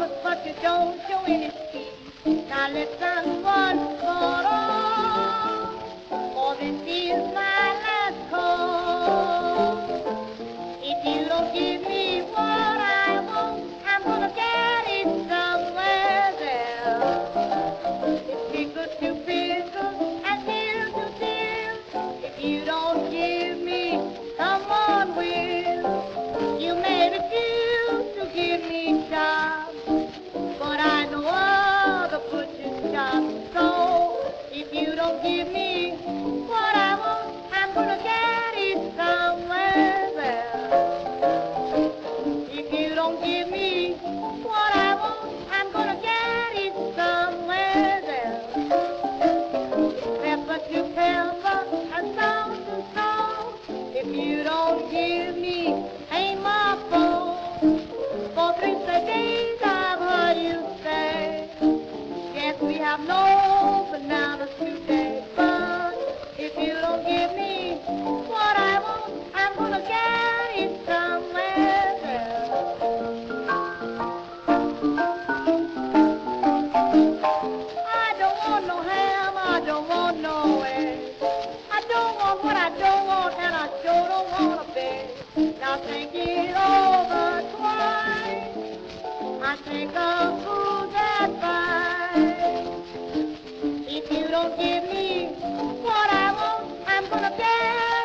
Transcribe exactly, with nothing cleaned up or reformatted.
promise, but you don't show any teeth. Now listen once for all, for this is my last call. If you don't give me what I want, I'm gonna get it somewhere there. It's pickle to pickle and deal to deal. If you don't give me, someone will. You may refuse to give me jobs, but I know other butcher's jobs. So if you don't give me what I want, I'm gonna get it somewhere there. If you don't give me what I want, I'm gonna get it somewhere there. Pepper to pepper and salt to salt. If you don't give me, ain't my fault. For three straight days I've heard you say, yes, we have no bananas today. But if you don't give me what I want, I'm gonna get it somewhere there. I don't want no ham, I don't want no eggs. I don't want what I don't want, and I sure don't want a bed. Now think it over twice. I think of food advice. If you don't give me what I want, I'm gonna get